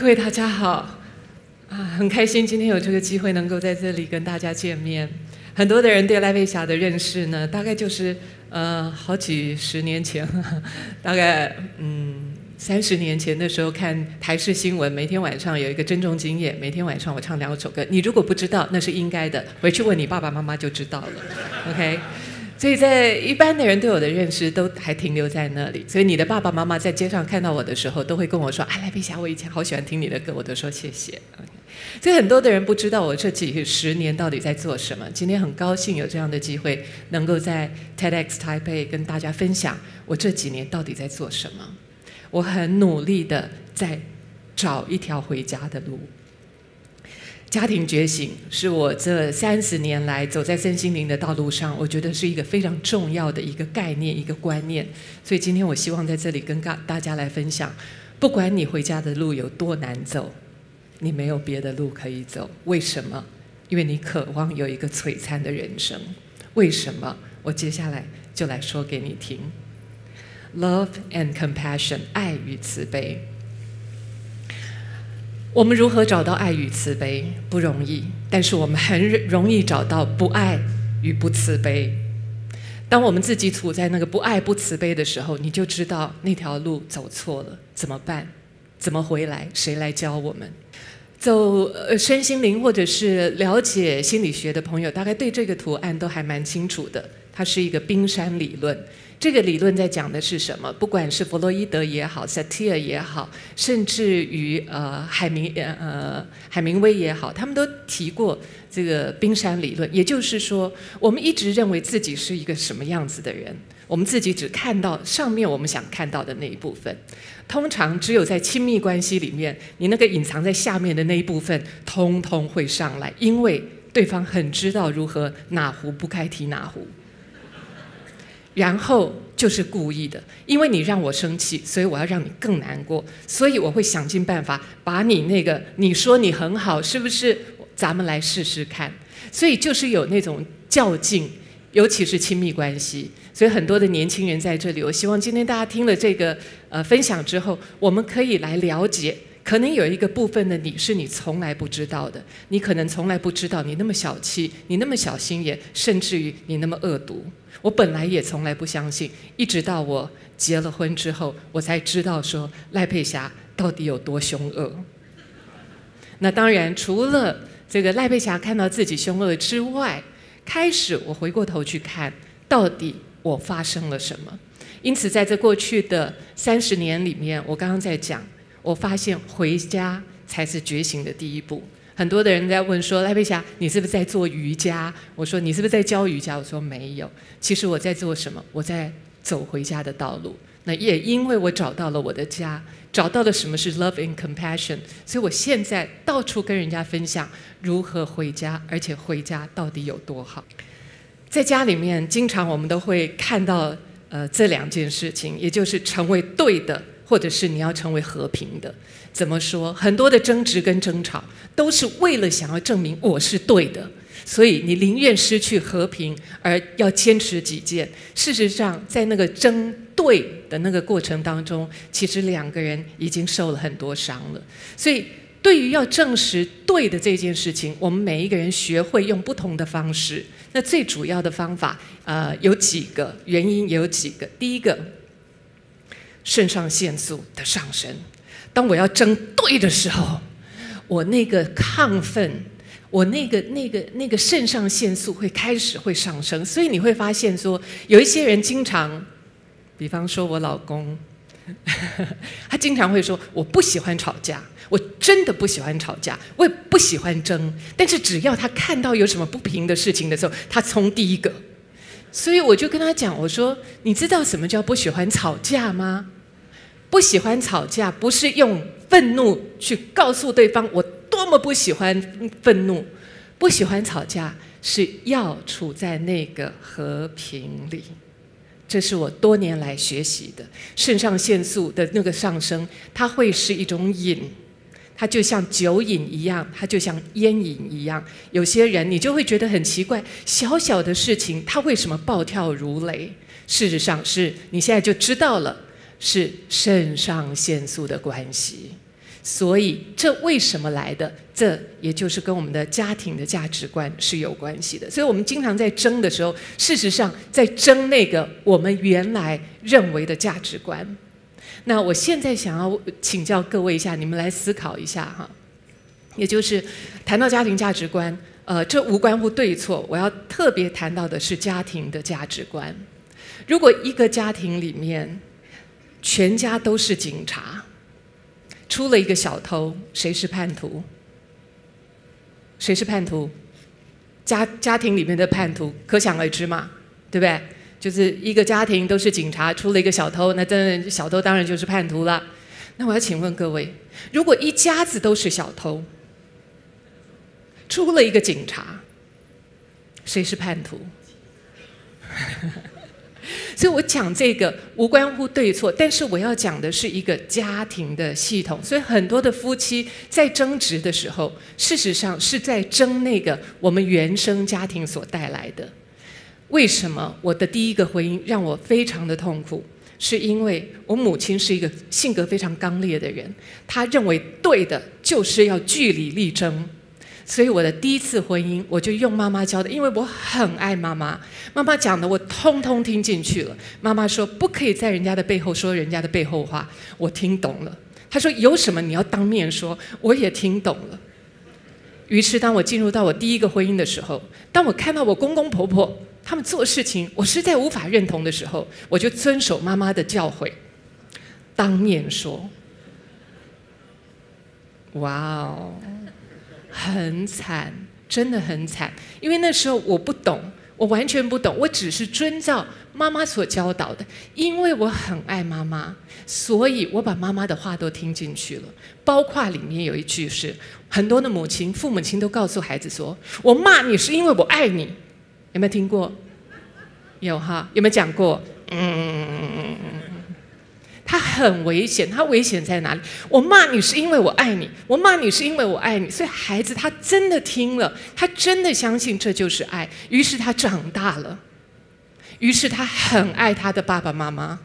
各位大家好，很开心今天有这个机会能够在这里跟大家见面。很多的人对赖佩霞的认识呢，大概就是好几十年前，大概30年前的时候看台视新闻，每天晚上有一个珍重今夜，每天晚上我唱2首歌。你如果不知道，那是应该的，回去问你爸爸妈妈就知道了。OK。所以在一般的人对我的认识都还停留在那里，所以你的爸爸妈妈在街上看到我的时候，都会跟我说：“啊，赖佩霞，我以前好喜欢听你的歌。”我都说谢谢。Okay. 所以很多的人不知道我这几10年到底在做什么。今天很高兴有这样的机会，能够在 TEDx Taipei 跟大家分享我这几年到底在做什么。我很努力的在找一条回家的路。家庭觉醒是我这30年来走在身心灵的道路上，我觉得是一个非常重要的一个概念、一个观念。所以今天我希望在这里跟大家来分享，不管你回家的路有多难走，你没有别的路可以走。为什么？因为你渴望有一个璀璨的人生。为什么？我接下来就来说给你听。Love and compassion， 爱与慈悲。我们如何找到爱与慈悲？不容易，但是我们很容易找到不爱与不慈悲。当我们自己处在那个不爱不慈悲的时候，你就知道那条路走错了，怎么办？怎么回来？谁来教我们？走身心灵或者是了解心理学的朋友，大概对这个图案都还蛮清楚的。它是一个冰山理论。这个理论在讲的是什么？不管是弗洛伊德也好，萨提尔也好，甚至于海明威也好，他们都提过这个冰山理论。也就是说，我们一直认为自己是一个什么样子的人，我们自己只看到上面我们想看到的那一部分。通常只有在亲密关系里面，你那个隐藏在下面的那一部分，通通会上来，因为对方很知道如何哪壶不开提哪壶。然后就是故意的，因为你让我生气，所以我要让你更难过，所以我会想尽办法把你那个你说你很好，是不是？咱们来试试看。所以就是有那种较劲，尤其是亲密关系。所以很多的年轻人在这里，我希望今天大家听了这个分享之后，我们可以来了解。可能有一个部分的你是你从来不知道的，你可能从来不知道你那么小气，你那么小心眼，甚至于你那么恶毒。我本来也从来不相信，一直到我结了婚之后，我才知道说赖佩霞到底有多凶恶。那当然，除了这个赖佩霞看到自己凶恶之外，开始我回过头去看，到底我发生了什么。因此，在这过去的30年里面，我刚刚在讲。我发现回家才是觉醒的第一步。很多的人在问说：“赖佩霞，你是不是在做瑜伽？”我说：“你是不是在教瑜伽？”我说：“没有。”其实我在做什么？我在走回家的道路。那也因为我找到了我的家，找到了什么是 love and compassion， 所以我现在到处跟人家分享如何回家，而且回家到底有多好。在家里面，经常我们都会看到这2件事情，也就是成为对的。或者是你要成为和平的。怎么说？很多的争执跟争吵都是为了想要证明我是对的，所以你宁愿失去和平而要坚持己见。事实上，在那个争对的那个过程当中，其实2个人已经受了很多伤了。所以对于要证实对的这件事情，我们每一个人学会用不同的方式。那最主要的方法有几个，原因也有几个。第一个，肾上腺素的上升。当我要争对的时候，我那个亢奋，我那个肾上腺素开始会上升。所以你会发现说，有一些人经常，比方说我老公，他经常会说：“我不喜欢吵架，我真的不喜欢吵架，我也不喜欢争。但是只要他看到有什么不平的事情的时候，他冲第一个。”所以我就跟他讲，我说：“你知道什么叫不喜欢吵架吗？不喜欢吵架不是用愤怒去告诉对方我多么不喜欢愤怒，不喜欢吵架是要处在那个和平里。”这是我多年来学习的。肾上腺素的那个上升，它会是一种瘾，它就像酒瘾一样，它就像烟瘾一样。有些人你就会觉得很奇怪，小小的事情他为什么暴跳如雷？事实上是你现在就知道了，是肾上腺素的关系。 所以这为什么来的？这也就是跟我们的家庭的价值观是有关系的。所以我们经常在争的时候，事实上在争那个我们原来认为的价值观。那我现在想要请教各位一下，你们来思考一下哈，也就是谈到家庭价值观，这无关乎对错，我要特别谈到的是家庭的价值观。如果一个家庭里面全家都是警察，出了一个小偷，谁是叛徒？谁是叛徒？家庭里面的叛徒可想而知嘛，对不对？就是一个家庭都是警察，出了一个小偷，那这小偷当然就是叛徒了。那我要请问各位，如果一家子都是小偷，出了一个警察，谁是叛徒？所以我讲这个无关乎对错，但是我要讲的是一个家庭的系统。所以很多的夫妻在争执的时候，事实上是在争那个我们原生家庭所带来的。为什么我的第一个婚姻让我非常的痛苦？是因为我母亲是一个性格非常刚烈的人，她认为对的就是要据理力争。所以我的第一次婚姻，我就用妈妈教的，因为我很爱妈妈，妈妈讲的我通通听进去了。妈妈说不可以在人家的背后说人家的背后话，我听懂了。她说有什么你要当面说，我也听懂了。于是当我进入到我第一个婚姻的时候，当我看到我公公婆婆他们做事情我实在无法认同的时候，我就遵守妈妈的教诲，当面说。哇哦，很惨，真的很惨。因为那时候我不懂，我完全不懂，我只是遵照妈妈所教导的。因为我很爱妈妈，所以我把妈妈的话都听进去了。包括里面有一句是，很多的父母亲都告诉孩子说，我骂你是因为我爱你。有没有听过？有哈？有没有讲过？它很危险，它危险在哪里？我骂你是因为我爱你，我骂你是因为我爱你。所以孩子他真的听了，他真的相信这就是爱，于是他长大了，于是他很爱他的爸爸妈妈。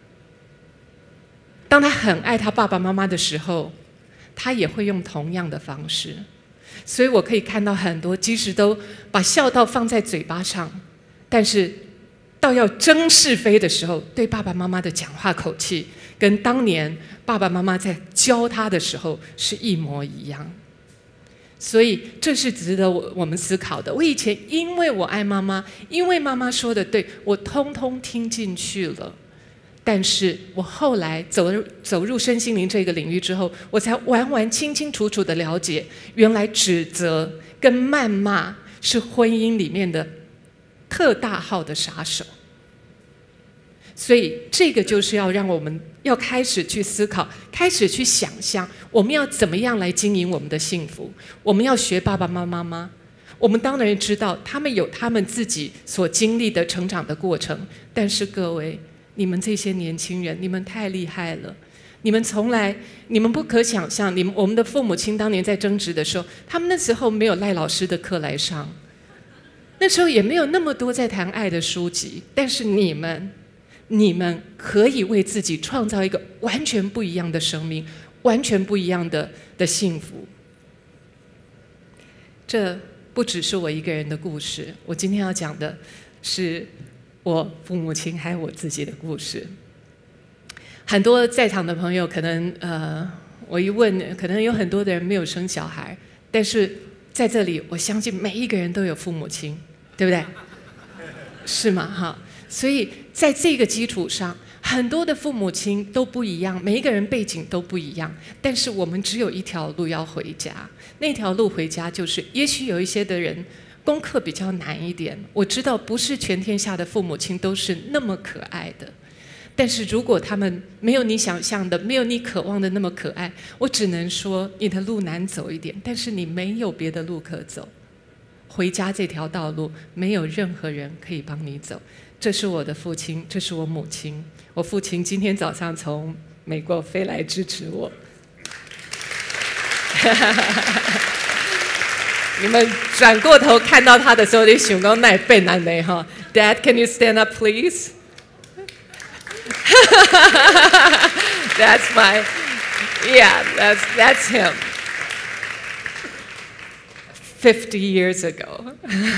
当他很爱他爸爸妈妈的时候，他也会用同样的方式。所以我可以看到很多，即使都把孝道放在嘴巴上，但是到要争是非的时候，对爸爸妈妈的讲话口气跟当年爸爸妈妈在教他的时候是一模一样。所以这是值得我们思考的。我以前因为我爱妈妈，因为妈妈说的对，我通通听进去了。但是我后来走入身心灵这个领域之后，我才完完清清楚楚的了解，原来指责跟谩骂是婚姻里面的特大号的杀手。所以这个就是要让我们要开始去思考，开始去想象，我们要怎么样来经营我们的幸福。我们要学爸爸妈妈吗？我们当然知道他们有他们自己所经历的成长的过程，但是各位，你们这些年轻人，你们太厉害了。你们不可想象，我们的父母亲当年在争执的时候，他们那时候没有赖老师的课来上，那时候也没有那么多在谈爱的书籍，但是你们可以为自己创造一个完全不一样的生命，完全不一样的幸福。这不只是我一个人的故事，我今天要讲的是我父母亲还有我自己的故事。很多在场的朋友可能我一问，可能有很多的人没有生小孩，但是在这里我相信每一个人都有父母亲，对不对？是吗？哈，所以在这个基础上，很多的父母亲都不一样，每一个人背景都不一样，但是我们只有一条路要回家。那条路回家就是，也许有一些的人功课比较难一点，我知道不是全天下的父母亲都是那么可爱的，但是如果他们没有你想象的，没有你渴望的那么可爱，我只能说你的路难走一点，但是你没有别的路可走。回家这条道路没有任何人可以帮你走。这是我的父亲，这是我母亲。我父亲今天早上从美国飞来支持我。你们转过头看到他的时候，你想说那变难的哈 ？Dad, can you stand up, please? That's my, Yeah, that's him. 50 years ago.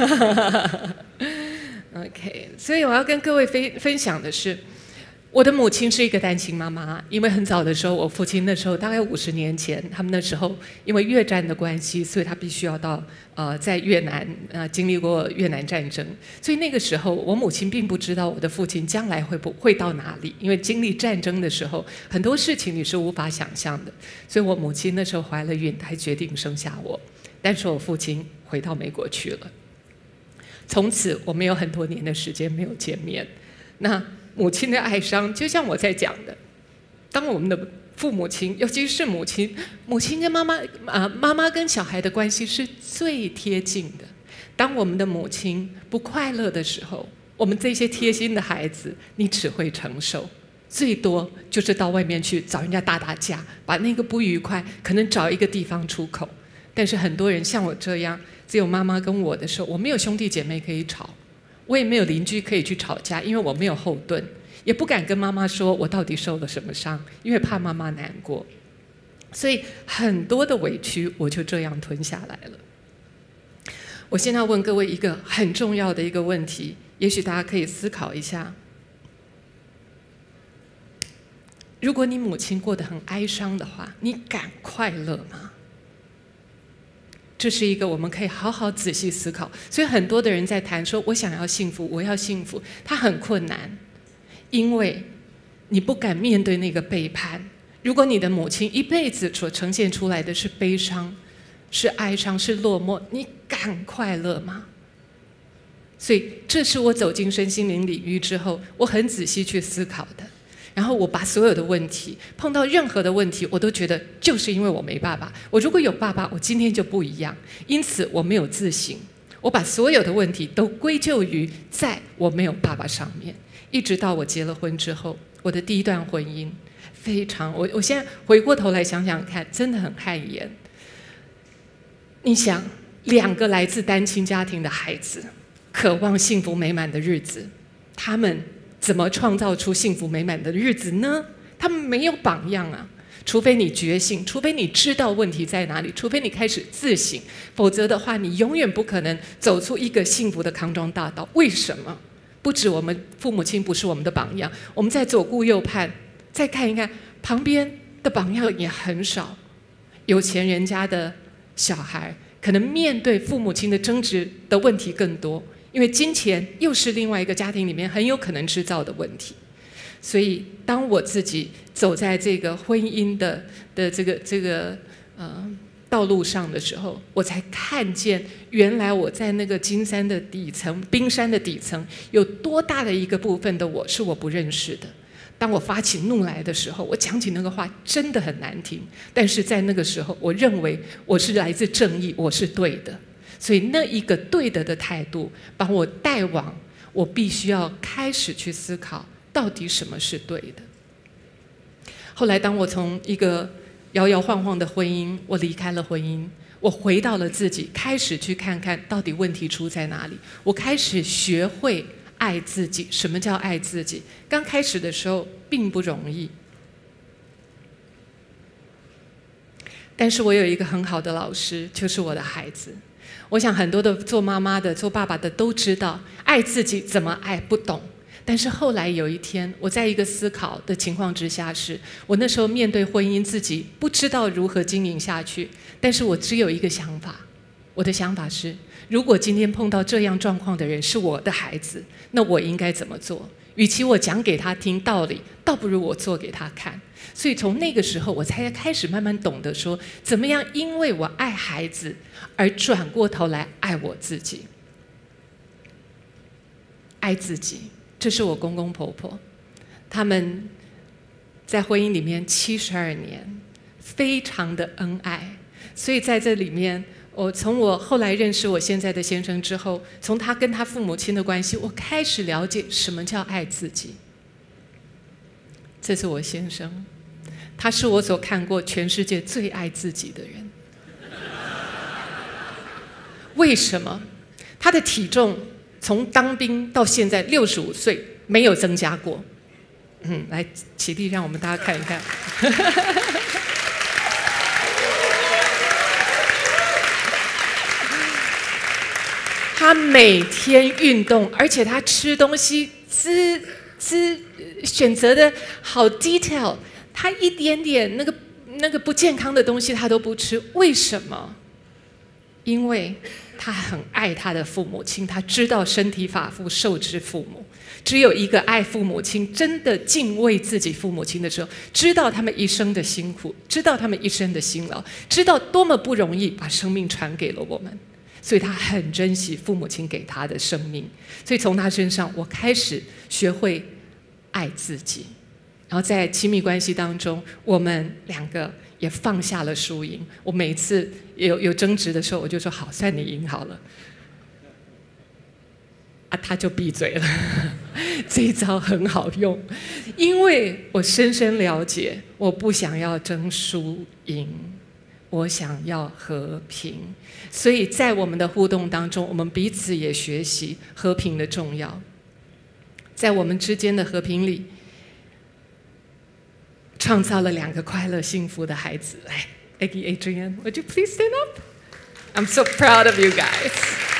OK， 所以我要跟各位分享的是，我的母亲是一个单亲妈妈，因为很早的时候，我父亲那时候大概50年前，他们那时候因为越战的关系，所以他必须要到在越南经历过越南战争，所以那个时候我母亲并不知道我的父亲将来会到哪里，因为经历战争的时候，很多事情你是无法想象的，所以我母亲那时候怀了孕，才决定生下我，但是我父亲回到美国去了。从此我们有很多年的时间没有见面。那母亲的哀伤，就像我在讲的，当我们的父母亲，尤其是母亲跟妈妈跟小孩的关系是最贴近的。当我们的母亲不快乐的时候，我们这些贴心的孩子，你只会承受，最多就是到外面去找人家打架，把那个不愉快可能找一个地方出口。但是很多人像我这样，只有妈妈跟我的时候，我没有兄弟姐妹可以吵，我也没有邻居可以去吵架，因为我没有后盾，也不敢跟妈妈说我到底受了什么伤，因为怕妈妈难过。所以很多的委屈我就这样吞下来了。我现在要问各位一个很重要的一个问题，也许大家可以思考一下：如果你母亲过得很哀伤的话，你敢快乐吗？这是一个我们可以好好仔细思考。所以很多的人在谈说我想要幸福，我要幸福，他很困难，因为你不敢面对那个背叛。如果你的母亲一辈子所呈现出来的是悲伤，是哀伤，是落寞，你敢快乐吗？所以这是我走进身心灵领域之后，我很仔细去思考的。然后我把所有的问题，碰到任何的问题，我都觉得就是因为我没爸爸。我如果有爸爸，我今天就不一样。因此我没有自省，我把所有的问题都归咎于在我没有爸爸上面。一直到我结了婚之后，我的第一段婚姻非常，我现在回过头来想想看，真的很汗颜。你想，2个来自单亲家庭的孩子，渴望幸福美满的日子，他们怎么创造出幸福美满的日子呢？他们没有榜样啊！除非你觉醒，除非你知道问题在哪里，除非你开始自省，否则的话，你永远不可能走出一个幸福的康庄大道。为什么？不止我们父母亲不是我们的榜样，我们在左顾右盼，再看一看旁边的榜样也很少。有钱人家的小孩，可能面对父母亲的争执的问题更多。因为金钱又是另外一个家庭里面很有可能制造的问题，所以当我自己走在这个婚姻的这个道路上的时候，我才看见原来我在那个金山的底层、冰山的底层有多大的一个部分的我是我不认识的。当我发起怒来的时候，我讲起那个话真的很难听，但是在那个时候，我认为我是来自正义，我是对的。所以那一个对的态度把我带往我必须要开始去思考到底什么是对的。后来当我从一个摇摇晃晃的婚姻，我离开了婚姻，我回到了自己，开始去看看到底问题出在哪里。我开始学会爱自己。什么叫爱自己？刚开始的时候并不容易，但是我有一个很好的老师，就是我的孩子。我想很多的做妈妈的、做爸爸的都知道，爱自己怎么爱不懂。但是后来有一天，我在一个思考的情况之下是，我那时候面对婚姻，自己不知道如何经营下去。但是我只有一个想法，我的想法是，如果今天碰到这样状况的人是我的孩子，那我应该怎么做？与其我讲给他听道理，倒不如我做给他看。所以从那个时候，我才开始慢慢懂得说，怎么样因为我爱孩子而转过头来爱我自己。爱自己，这是我公公婆婆，他们在婚姻里面72年，非常的恩爱。所以在这里面，从我后来认识我现在的先生之后，从他跟他父母亲的关系，我开始了解什么叫爱自己。这是我先生，他是我所看过全世界最爱自己的人。为什么？他的体重从当兵到现在65岁没有增加过。来起立，让我们大家看一看。 他每天运动，而且他吃东西选择的好 detail， 他一点点那个不健康的东西他都不吃，为什么？因为他很爱他的父母亲，他知道身体发肤受之父母。只有一个爱父母亲、真的敬畏自己父母亲的时候，知道他们一生的辛苦，知道他们一生的辛劳，知道多么不容易把生命传给了我们，所以他很珍惜父母亲给他的生命。所以从他身上，我开始学会爱自己。然后在亲密关系当中，我们两个也放下了输赢。我每次有争执的时候，我就说好，算你赢好了。他就闭嘴了。这一招很好用，因为我深深了解，我不想要争输赢，我想要和平。所以在我们的互动当中，我们彼此也学习和平的重要。在我们之间的和平里，创造了2个快乐幸福的孩子。来 Aggie, Adrian, would you please stand up? I'm so proud of you guys.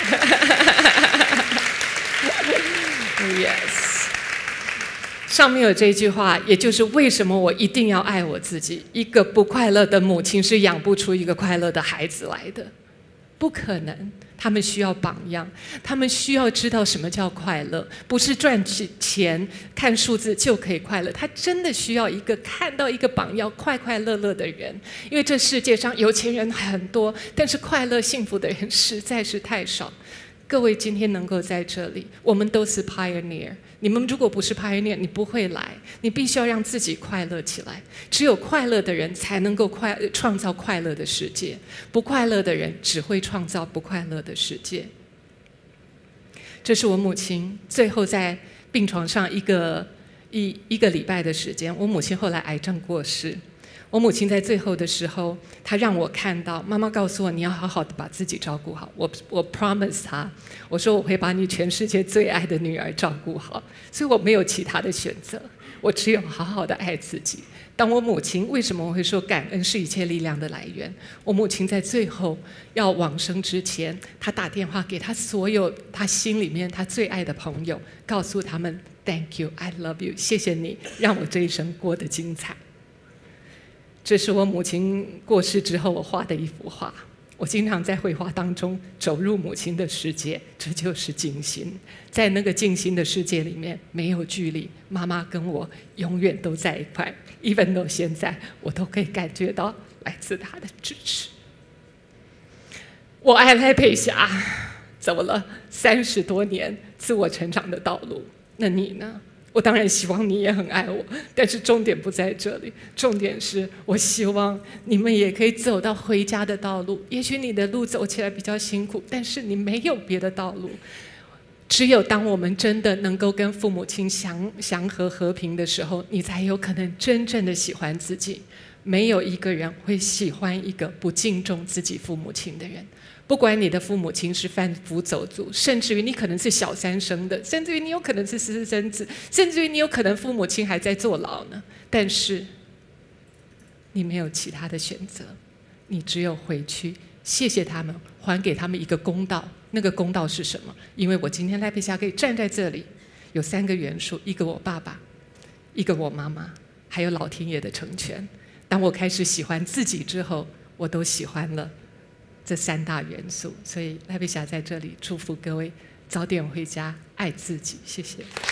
Yes. 上面有这句话，也就是为什么我一定要爱我自己。一个不快乐的母亲是养不出一个快乐的孩子来的，不可能。他们需要榜样，他们需要知道什么叫快乐，不是赚钱看数字就可以快乐。他真的需要看到一个榜样，快快乐乐的人。因为这世界上有钱人很多，但是快乐幸福的人实在是太少。各位今天能够在这里，我们都是 pioneer。你们如果不是 pioneer， 你不会来。你必须要让自己快乐起来。只有快乐的人才能够创造快乐的世界，不快乐的人只会创造不快乐的世界。这是我母亲最后在病床上一个礼拜的时间。我母亲后来癌症过世。我母亲在最后的时候，她让我看到，妈妈告诉我，你要好好的把自己照顾好。我 promise 她，我说我会把你全世界最爱的女儿照顾好。所以我没有其他的选择，我只有好好的爱自己。当我母亲，为什么我会说感恩是一切力量的来源？我母亲在最后要往生之前，她打电话给她所有她心里面她最爱的朋友，告诉他们 Thank you, I love you， 谢谢你让我这一生过得精彩。这是我母亲过世之后我画的一幅画。我经常在绘画当中走入母亲的世界，这就是静心。在那个静心的世界里面，没有距离，妈妈跟我永远都在一块。even 到现在，我都可以感觉到来自她的支持。我爱赖佩霞，走了30多年自我成长的道路。那你呢？我当然希望你也很爱我，但是重点不在这里，重点是我希望你们也可以走到回家的道路。也许你的路走起来比较辛苦，但是你没有别的道路。只有当我们真的能够跟父母亲祥和和平的时候，你才有可能真正的喜欢自己。没有一个人会喜欢一个不敬重自己父母亲的人。不管你的父母亲是贩夫走卒，甚至于你可能是小三生的，甚至于你有可能是私生子，甚至于你有可能父母亲还在坐牢呢。但是你没有其他的选择，你只有回去谢谢他们，还给他们一个公道。那个公道是什么？因为我今天赖佩霞可以站在这里，有3个元素：一个我爸爸，一个我妈妈，还有老天爷的成全。当我开始喜欢自己之后，我都喜欢了这3大元素。所以赖佩霞在这里祝福各位早点回家，爱自己。谢谢。